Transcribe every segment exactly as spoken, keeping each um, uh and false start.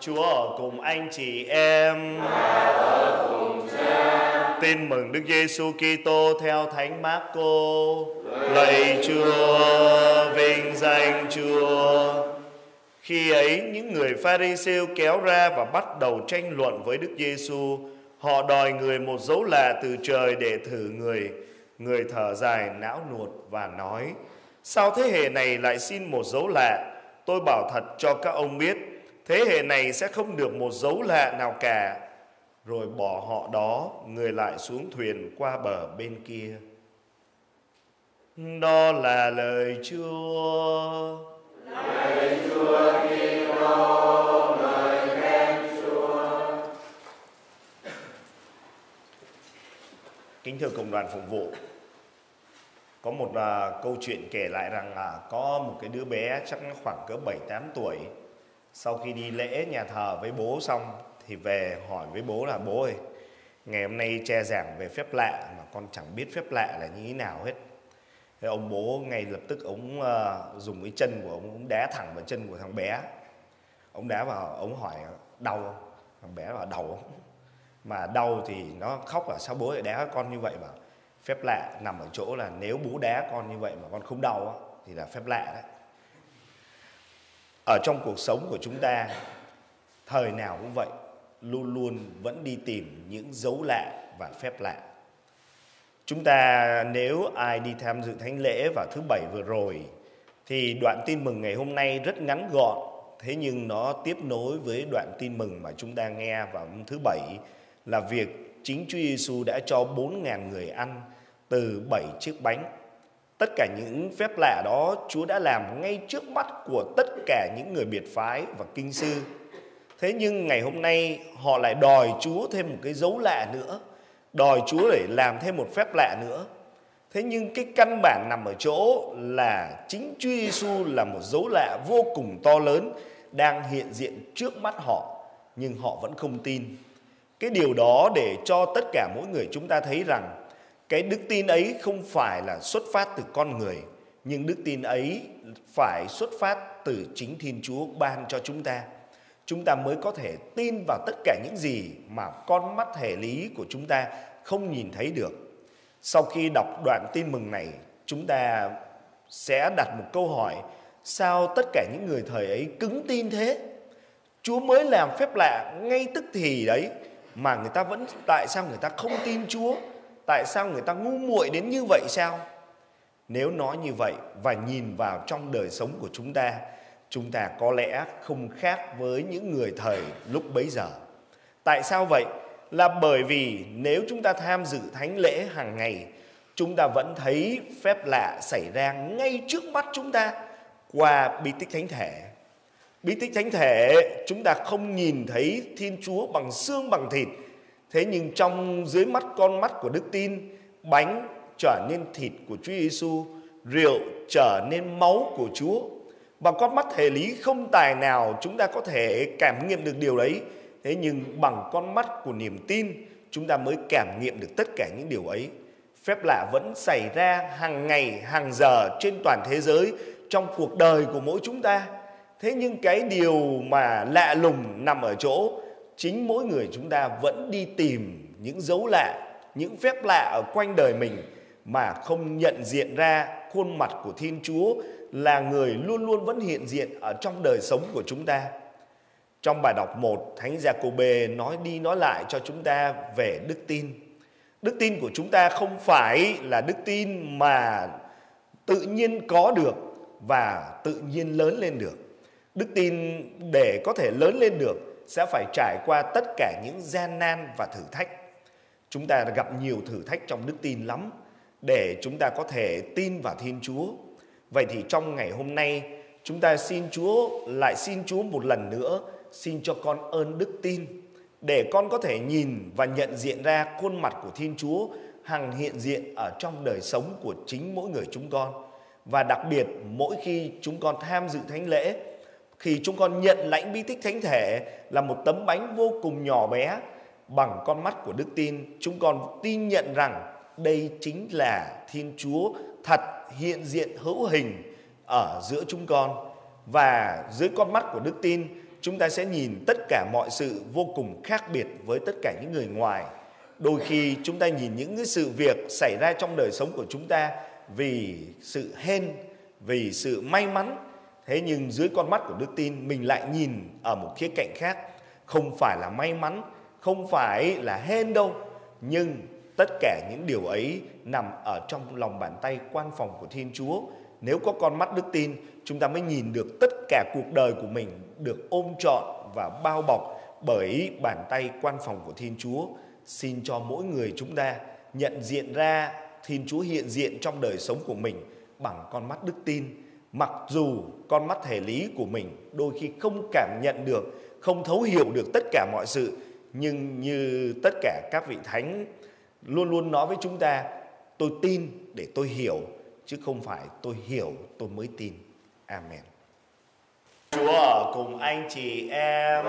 Chúa ở cùng anh chị em. Ở cùng cha. Tin mừng Đức Giêsu Kitô theo Thánh Mác-cô. Lạy Chúa, vinh danh Chúa. Khi ấy những người Pha-ri-siêu kéo ra và bắt đầu tranh luận với Đức Giêsu. Họ đòi người một dấu lạ từ trời để thử người. Người thở dài não nuột và nói: sao thế hệ này lại xin một dấu lạ? Tôi bảo thật cho các ông biết, thế hệ này sẽ không được một dấu lạ nào cả. Rồi bỏ họ đó, người lại xuống thuyền qua bờ bên kia. Đó là lời Chúa. Lạy Chúa Kitô, ngợi khen Chúa. Kính thưa cộng đoàn phục vụ, có một uh, câu chuyện kể lại rằng uh, có một cái đứa bé chắc khoảng cỡ bảy tám tuổi. Sau khi đi lễ nhà thờ với bố xong thì về hỏi với bố là: bố ơi, ngày hôm nay cha giảng về phép lạ mà con chẳng biết phép lạ là như thế nào hết. Thế ông bố ngay lập tức ông uh, dùng cái chân của ông, ông đá thẳng vào chân của thằng bé. Ông đá vào, ông hỏi: đau không? Thằng bé bảo đau không? Mà đau thì nó khóc là: sao bố lại đá con như vậy? Bảo phép lạ nằm ở chỗ là nếu bố đá con như vậy mà con không đau á, thì là phép lạ đấy. Ở trong cuộc sống của chúng ta, thời nào cũng vậy, luôn luôn vẫn đi tìm những dấu lạ và phép lạ. Chúng ta nếu ai đi tham dự thánh lễ vào thứ Bảy vừa rồi thì đoạn tin mừng ngày hôm nay rất ngắn gọn, thế nhưng nó tiếp nối với đoạn tin mừng mà chúng ta nghe vào thứ Bảy là việc chính Chúa Giêsu đã cho bốn nghìn người ăn từ bảy chiếc bánh. Tất cả những phép lạ đó Chúa đã làm ngay trước mắt của tất cả những người biệt phái và kinh sư. Thế nhưng ngày hôm nay họ lại đòi Chúa thêm một cái dấu lạ nữa, đòi Chúa để làm thêm một phép lạ nữa. Thế nhưng cái căn bản nằm ở chỗ là chính Chúa Giêsu là một dấu lạ vô cùng to lớn đang hiện diện trước mắt họ, nhưng họ vẫn không tin. Cái điều đó để cho tất cả mỗi người chúng ta thấy rằng cái đức tin ấy không phải là xuất phát từ con người, nhưng đức tin ấy phải xuất phát từ chính Thiên Chúa ban cho chúng ta. Chúng ta mới có thể tin vào tất cả những gì mà con mắt thể lý của chúng ta không nhìn thấy được. Sau khi đọc đoạn tin mừng này, chúng ta sẽ đặt một câu hỏi: sao tất cả những người thời ấy cứng tin thế? Chúa mới làm phép lạ ngay tức thì đấy mà người ta vẫn, tại sao người ta không tin Chúa? Tại sao người ta ngu muội đến như vậy sao? Nếu nói như vậy và nhìn vào trong đời sống của chúng ta, chúng ta có lẽ không khác với những người thời lúc bấy giờ. Tại sao vậy? Là bởi vì nếu chúng ta tham dự thánh lễ hàng ngày, chúng ta vẫn thấy phép lạ xảy ra ngay trước mắt chúng ta qua bí tích thánh thể. Bí tích thánh thể chúng ta không nhìn thấy Thiên Chúa bằng xương bằng thịt, thế nhưng trong dưới mắt con mắt của đức tin, bánh trở nên thịt của Chúa Giêsu, rượu trở nên máu của Chúa. Bằng con mắt thể lý không tài nào chúng ta có thể cảm nghiệm được điều đấy. Thế nhưng bằng con mắt của niềm tin, chúng ta mới cảm nghiệm được tất cả những điều ấy. Phép lạ vẫn xảy ra hàng ngày, hàng giờ trên toàn thế giới trong cuộc đời của mỗi chúng ta. Thế nhưng cái điều mà lạ lùng nằm ở chỗ chính mỗi người chúng ta vẫn đi tìm những dấu lạ, những phép lạ ở quanh đời mình mà không nhận diện ra khuôn mặt của Thiên Chúa là người luôn luôn vẫn hiện diện ở trong đời sống của chúng ta. Trong bài đọc một, Thánh Gia-cô-bê nói đi nói lại cho chúng ta về đức tin. Đức tin của chúng ta không phải là đức tin mà tự nhiên có được và tự nhiên lớn lên được. Đức tin để có thể lớn lên được sẽ phải trải qua tất cả những gian nan và thử thách. Chúng ta gặp nhiều thử thách trong đức tin lắm để chúng ta có thể tin vào Thiên Chúa. Vậy thì trong ngày hôm nay, chúng ta xin Chúa, lại xin Chúa một lần nữa, xin cho con ơn đức tin, để con có thể nhìn và nhận diện ra khuôn mặt của Thiên Chúa hằng hiện diện ở trong đời sống của chính mỗi người chúng con. Và đặc biệt mỗi khi chúng con tham dự thánh lễ, khi chúng con nhận lãnh bí tích thánh thể là một tấm bánh vô cùng nhỏ bé, bằng con mắt của đức tin, chúng con tin nhận rằng đây chính là Thiên Chúa thật hiện diện hữu hình ở giữa chúng con. Và dưới con mắt của đức tin, chúng ta sẽ nhìn tất cả mọi sự vô cùng khác biệt với tất cả những người ngoài. Đôi khi chúng ta nhìn những cái sự việc xảy ra trong đời sống của chúng ta vì sự hên, vì sự may mắn. Thế nhưng dưới con mắt của đức tin, mình lại nhìn ở một khía cạnh khác. Không phải là may mắn, không phải là hên đâu, nhưng tất cả những điều ấy nằm ở trong lòng bàn tay quan phòng của Thiên Chúa. Nếu có con mắt đức tin, chúng ta mới nhìn được tất cả cuộc đời của mình được ôm trọn và bao bọc bởi bàn tay quan phòng của Thiên Chúa. Xin cho mỗi người chúng ta nhận diện ra Thiên Chúa hiện diện trong đời sống của mình bằng con mắt đức tin. Mặc dù con mắt thể lý của mình đôi khi không cảm nhận được, không thấu hiểu được tất cả mọi sự, nhưng như tất cả các vị thánh luôn luôn nói với chúng ta, tôi tin để tôi hiểu, chứ không phải tôi hiểu tôi mới tin. Amen. Chúa ở cùng anh chị em.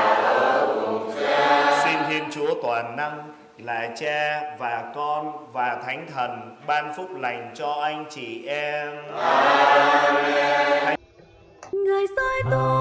Xin Thiên Chúa toàn năng là Cha và Con và Thánh Thần ban phúc lành cho anh chị em. Amen. Ngài sai tôi